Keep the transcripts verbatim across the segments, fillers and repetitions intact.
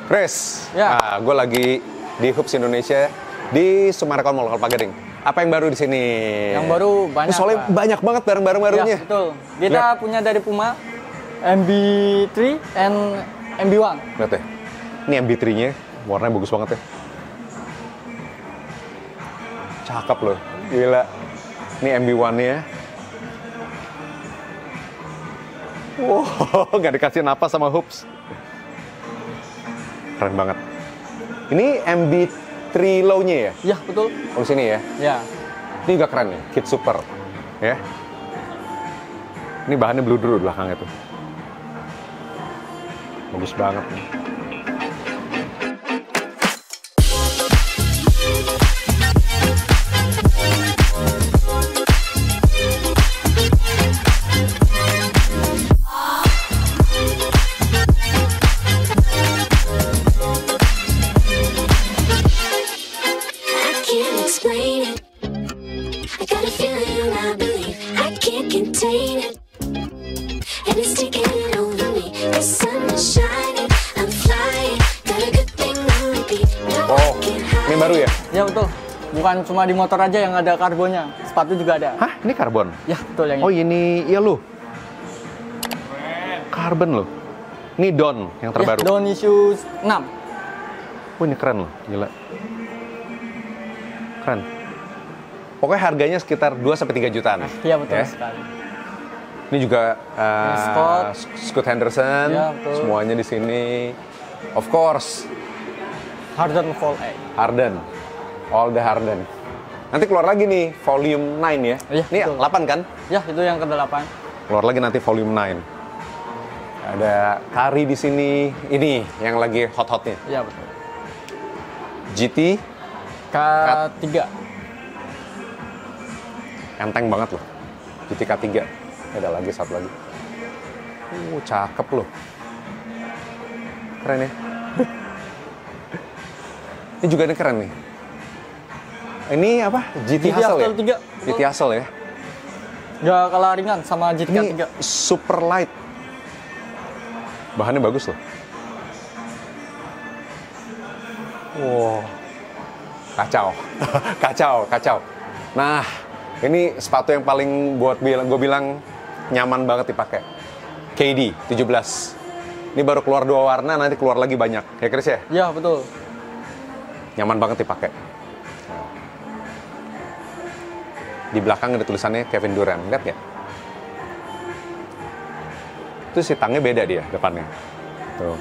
Chris, Ya. nah, gue lagi di Hoops Indonesia di Summarecon Mall Kelapa Gading. Apa yang baru di sini? Yang baru banyak. Ini soalnya Pak. banyak banget barang-barang barunya. Ya, betul. Kita Lihat. punya dari Puma, M B tiga and M B satu. Lihat ya, ini M B tiga-nya warnanya bagus banget ya. Cakep loh, gila. Ini M B satu-nya. Wow, nggak dikasih napas sama Hoops. Keren banget. Ini M B tiga low-nya ya? Ya, betul. Oh, sini ya. Ya. Ini juga keren nih, Kid Super. Ya. Ini bahannya bludru belakangnya tuh. Bagus banget nih. Ini baru ya? Ya, betul. Bukan cuma di motor aja yang ada karbonnya, sepatu juga ada. Hah? Ini karbon? Ya, betul yang Oh, ini. ini iya loh. Karbon loh. Ini Don yang terbaru. Ya, Don issue enam. Oh, ini keren loh, gila. Keren. Pokoknya harganya sekitar dua sampai tiga jutaan. Iya, betul ya. sekali. Ini juga uh, Scott. Scott Henderson. Ya, betul. Semuanya di sini. Of course, Harden Fall A. Harden. All the Harden. Nanti keluar lagi nih volume sembilan ya. Iya, Ini betul. delapan kan? Ya, itu yang kedelapan. Keluar lagi nanti volume sembilan. Ada Curry di sini. Ini yang lagi hot-hotnya. Ya, betul. G T K tiga. enteng banget loh. G T K tiga. Ada lagi satu lagi. Uh, cakep loh. Keren ya. Ini juga ini keren nih. Ini apa? G T G T Hustle ya? Hustle tiga. G T Hustle ya. Nggak kalah ringan sama G T K Ini tiga. super light. Bahannya bagus loh. Wow. Kacau. kacau, kacau. Nah, ini sepatu yang paling buat bilang gue bilang nyaman banget dipakai. K D tujuh belas. Ini baru keluar dua warna, nanti keluar lagi banyak. Ya Chris ya? Ya, betul. Nyaman banget dipakai. Di belakang ada tulisannya Kevin Durant, lihat ya? Itu si tangnya beda dia depannya. Tuh.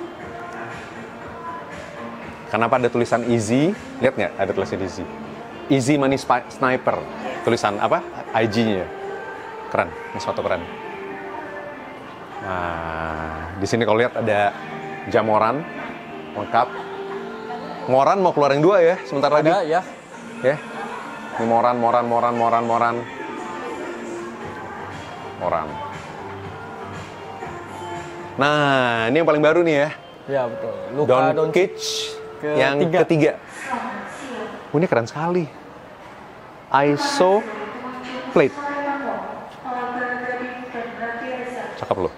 Kenapa ada tulisan Easy? Lihat nggak? Ada tulisan Easy. Easy Money Spi- Sniper. Tulisan apa? I G-nya. Keren. Ini sepatu keren. Nah, di sini kalau lihat ada Jamoran lengkap. Moran mau keluarin dua ya, sebentar lagi. Ada, ya. Ya. Ini Moran, Moran, Moran, Moran, Moran. Moran. Nah, ini yang paling baru nih ya. Ya, betul. Luka Doncic Doncic yang ketiga. ketiga. Oh, ini keren sekali. I S O plate. Cakep loh.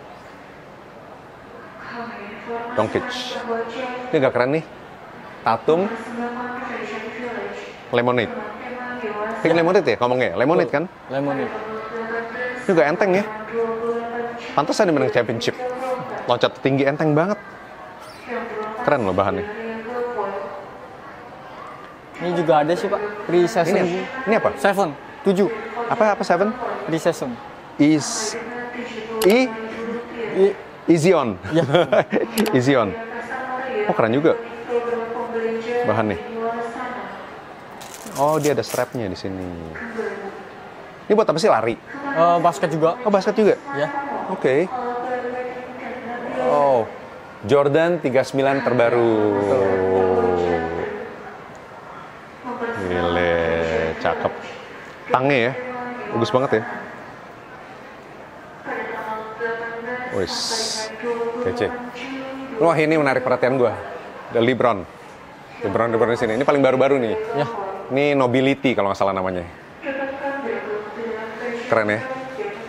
Doncic. Ini gak keren nih. Tatum Lemonade. Pink Ya. Lemonade ya ngomongnya? Lemonade kan? Lemonade. Ini juga enteng ya. Pantesan dia menang championship. Loncat tinggi enteng banget. Keren loh bahannya. Ini juga ada sih, Pak. Pre-season. Ini, ini apa? Seven. Tujuh. Apa apa seven? Pre-season. Is I I- Easy on. Ya. Easy on. Oh, keren juga bahannya. Oh, dia ada strapnya di sini. Ini buat apa sih, lari? Eh, basket juga. Oh, basket juga? Ya. Oke. Oh, Jordan tiga puluh sembilan terbaru. Gile, cakep. Tangnya ya, bagus banget ya. Wis, kece. Wah, ini menarik perhatian gue. Ada LeBron. LeBron, LeBron di sini. Ini paling baru-baru nih. Ya. Ini Nobility kalau nggak salah namanya. Keren ya.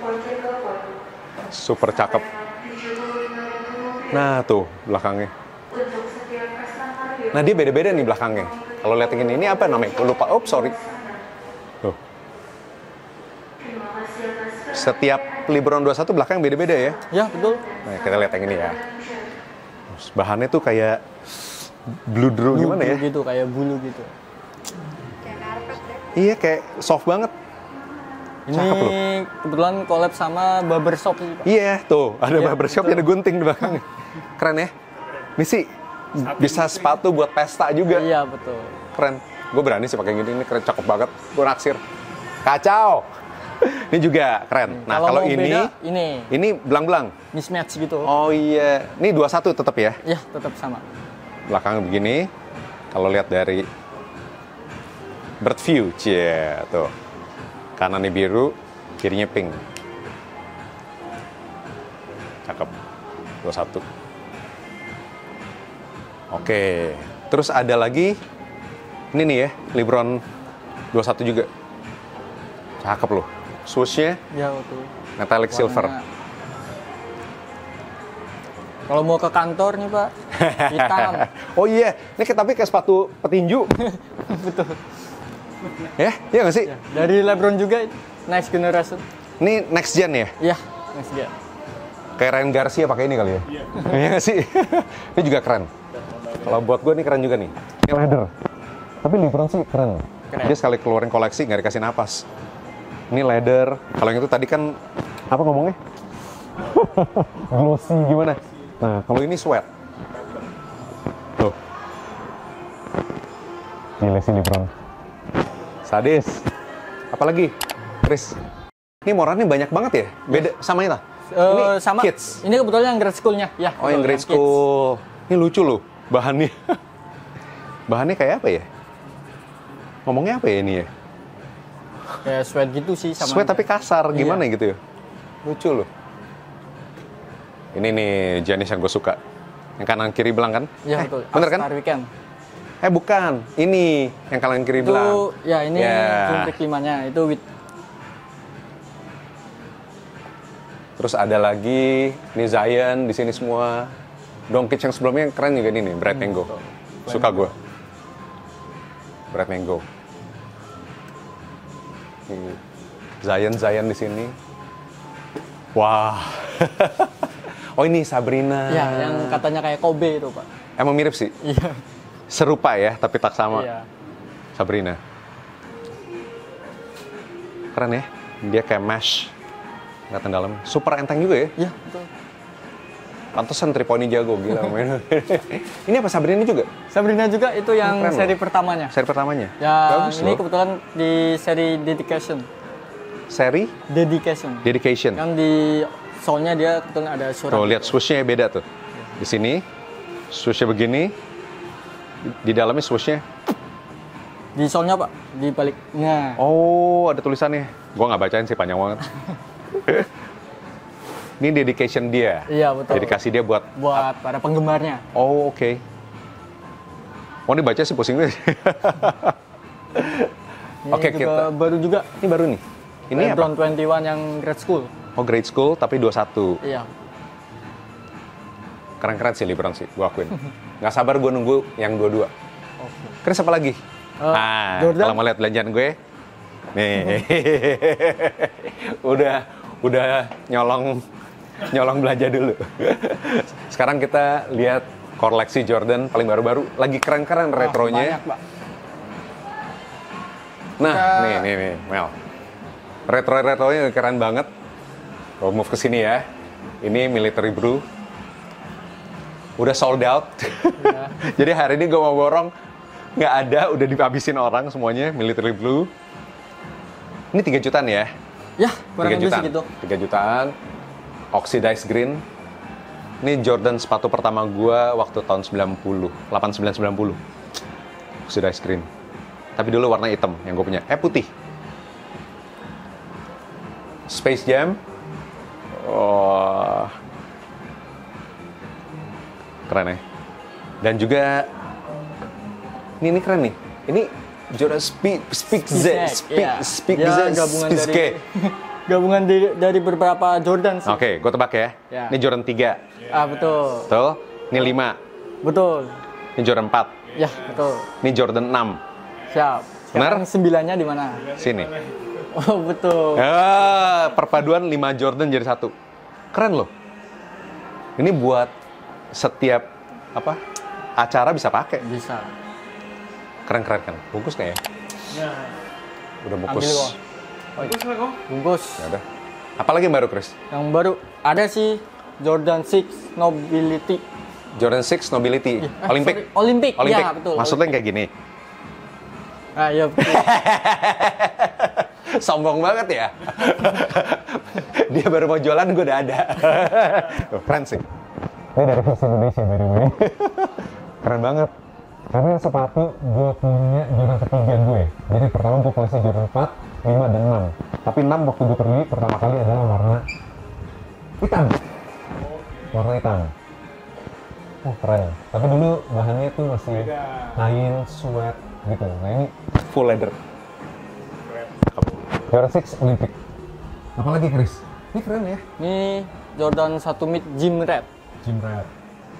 Super cakep. Nah tuh belakangnya. Nah, dia beda-beda nih belakangnya. Kalau lihat yang ini, ini apa namanya? Gue lupa. Oh, sorry. Tuh. Setiap LeBron dua puluh satu belakang beda-beda ya. Ya, betul. Nah, kita lihat yang ini ya. Terus bahannya tuh kayak bludru gimana ya? Bulu gitu, kayak bulu gitu. Iya, kayak soft banget. Ini Cakep loh. kebetulan collab sama barbershop sih, Pak. Iya, tuh ada Iya, barbershop, betul. ada gunting di belakangnya. Keren ya? Ini sih bisa sepatu buat pesta juga. Iya, betul. Keren. Gue berani sih pakai gini, ini keren, cakep banget. Gue naksir. Kacau. Ini juga keren. Nah, kalau mau ini, beda, ini ini belang-belang. mismatch gitu. Oh iya, ini dua puluh satu tetap ya. Ya, tetap sama. Belakang begini. Kalau lihat dari bird view, cie, tuh. Kanannya biru, kirinya pink. Cakep. dua puluh satu. Oke. Terus ada lagi, ini nih ya, LeBron dua puluh satu juga. Cakep loh. Swoosh-nya Ya, betul. metallic silver. Warnanya. Kalau mau ke kantor nih, Pak, hitam. Oh iya, ini kayak- tapi kayak sepatu petinju. Betul. Ya, iya nggak sih? Ya, dari LeBron juga, next generation. Ini next gen ya? Ya, next gen. Kayak Ryan Garcia pakai ini kali ya? Iya nggak sih? Ini juga keren. Kalau buat gue ini keren juga nih. Ini leather. Tapi LeBron sih keren. Keren. Dia sekali keluarin koleksi nggak dikasih napas. Ini leather. Kalau yang itu tadi kan apa ngomongnya? Glossy gimana? Nah, kalau ini sweat. Tuh. Gila sih LeBron. Sadis. Apalagi? Chris. Ini morannya banyak banget ya? Beda sama itu? Ini Eh, sama. kids. Ini kebetulan yang grade school-nya. Ya, Oh, yang betul, grade kids. school. Ini lucu loh bahannya. Bahannya kayak apa ya? Ngomongnya apa ya ini ya? Kayak sweat gitu sih sama. Sweat tapi kasar, Iya. gimana gitu ya? Lucu loh. Ini nih jenis yang gue suka. Yang kanan kiri belang kan? Iya, Eh, betul. bener kan? All-Star Weekend. Eh bukan, ini yang kanan kiri Itu belang. ya ini Ya. Jump limanya itu with Terus ada lagi, ini Zion di sini semua. Doncic yang sebelumnya yang keren juga ini nih, Bright Mango. betul. Suka gue. Bright Mango. Ini Zion Zion di sini. Wah. Oh ini Sabrina. ya yang katanya kayak Kobe itu, Pak. Emang mirip sih. Iya. Serupa ya, tapi tak sama. Iya. Sabrina. Keren ya. Dia kayak mesh. Kelihatan dalam. Super enteng juga ya. Iya, betul. Pantesan three point jago, gila main. Ini apa Sabrina juga? Sabrina juga itu yang Keren seri loh. pertamanya. Seri pertamanya? Ya, Bagus ini loh. kebetulan di seri Dedication. Seri Dedication. Dedication. Kan di soalnya dia kebetulan ada surat. Tuh, lihat swoosh-nya beda tuh. Di sini, swoosh-nya begini. Di dalamnya swoosh-nya. Di soalnya, Pak, di balik. Nah, Oh, ada tulisannya. Gua nggak bacain sih, panjang banget. Ini dedication dia. Iya, betul. Dedikasi dia buat... buat para penggemarnya. Oh, oke. Oh, ini baca sih pusing gue. Ini Oke, juga kita... baru juga. Ini baru nih. Ini apa? LeBron dua puluh satu yang grade school. Oh, grade school tapi dua puluh satu. Iya. Keren-keren sih LeBron sih, gue akuin. Nggak sabar gue nunggu yang dua puluh dua. Oke. Chris apa lagi? Eh, nah, Jordan. kalau mau lihat belanjaan gue, nih, udah udah nyolong nyolong belanja dulu. Sekarang kita lihat koleksi Jordan paling baru-baru, lagi keren-keren Wah, retronya. banyak, Pak. Nah, Kita- nih nih nih, Mel. Retro-retronya keren banget. Gue move ke sini ya. Ini military brew. Udah sold out. Ya. Jadi hari ini gue mau borong, nggak ada, udah dihabisin orang semuanya, military blue. Ini tiga jutaan ya? Ya, kurang tiga lebih jutaan. segitu. tiga jutaan. Oxidized green. Ini Jordan sepatu pertama gue waktu tahun sembilan puluh, delapan puluh sembilan sembilan puluh. Oxidized green. Tapi dulu warna hitam yang gue punya. Eh, putih. Space Jam. Oh. Keren ya. Dan juga ini ini keren nih. Ini Jordan Speak Speak Z Speak, Speak ya. Speak Dia Z gabungan Speak dari gabungan dari, dari beberapa Jordan sih. Oke, gue tebak ya. Ya. Ini Jordan tiga. Ah, betul. Tuh, ini lima. Betul. Ini Jordan empat. Ya, betul. Ini Jordan enam. Siap. Sekarang Benar? sembilannya di mana? Sini. Oh, betul. Ah, perpaduan lima Jordan jadi satu. Keren loh. Ini buat setiap apa acara bisa pakai. Bisa. Keren keren kan. Bungkus nggak ya? Ya. Ambil Udah bungkus. kok. Bagus lah kok. Bungkus. Ya udah. Apalagi yang baru, Chris? Yang baru ada sih Jordan enam Nobility. Jordan enam Nobility. Eh, Olympic. sorry, Olympic. Olympic. Ya, betul. Maksudnya yang kayak gini. Ah, iya betul. Sombong banget ya. Dia baru mau jualan, gue udah ada. Oh, keren sih. Ini dari Hoopes Indonesia, by the way. Keren banget. Karena sepatu gue punya Jordan ketiga gue. Jadi pertama gue koleksi Jordan empat, lima, dan enam. Tapi enam waktu gue beli pertama kali adalah warna hitam. Warna hitam. Oh, keren. Tapi dulu bahannya tuh masih kain, sweat gitu. Nah ini full leather. Jordan enam Olympic. Apalagi, Chris? Ini keren ya. Ini Jordan satu mid Gym Rat. Gym Rat.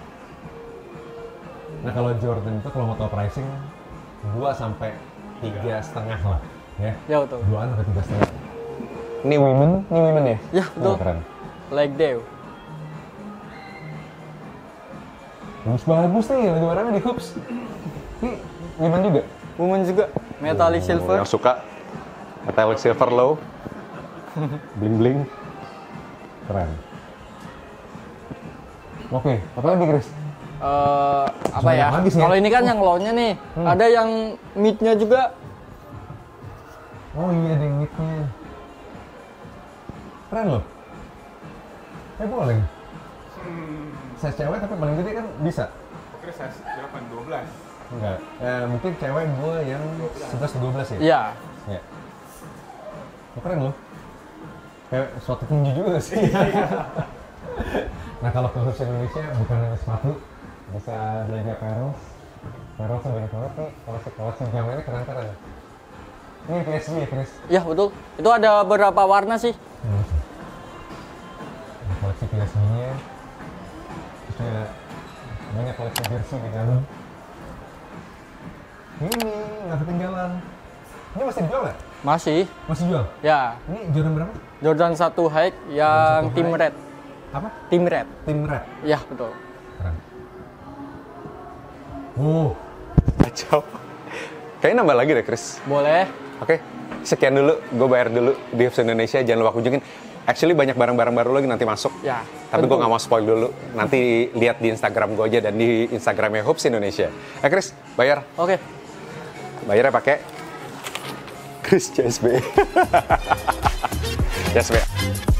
Nah kalau Jordan itu kalau mau tahu pricing dua sampai tiga setengah lah, ya. Ya betul. dua sampai tiga setengah. Ini women, ini women ya? Ya betul. Oh, keren. Like Dew. Bagus-bagus nih, lagi warnanya di Hoopes. Ini women juga? Women juga. Metallic Oh, silver. Yang suka metallic silver low. Bling-bling. Keren. Oke, apa lagi, Chris? Eh, apa Banyak ya? lagi sih ya. Kalau ini kan yang low-nya nih. Hmm. Ada yang mid-nya juga. Oh iya, ada yang midnya. Keren loh. Eh boleh. Size cewek tapi paling gede kan bisa? Oke, saya berapa? dua belas. Enggak. Eh, mungkin cewek gue yang sebelas dua belas ya? Iya. Iya. Oh, keren loh. Kayak suatu tinju juga sih. Nah kalau ke Hoopes Indonesia bukan hanya sepatu, bisa belanja apparel. Apparel tuh banyak banget nih. Koleksi-koleksi jamannya keren-keren. Ini P S G ya, Chris? Ya betul. Itu ada beberapa warna sih. Hmm. Koleksi P S G-nya. Terus juga banyak koleksi jersey di dalam. Ini nggak ketinggalan. Ini masih dijual nggak? Masih. Masih jual? Ya. Ini Jordan berapa? Jordan satu high yang satu Team high. Red. Apa? Team Red. Tim Red. Ya betul. Keren. Oh, kacau. Kayaknya nambah lagi deh, Chris. Boleh. Oke, sekian dulu. Gue bayar dulu di Hoopes Indonesia. Jangan lupa kunjungin. Actually banyak barang-barang baru lagi nanti masuk. Ya. Tapi gue tentu. nggak mau spoil dulu. Nanti lihat di Instagram gue aja dan di Instagramnya Hoopes Indonesia. Eh, Chris, bayar. Oke. Bayarnya pakai Chris C S B. C S B.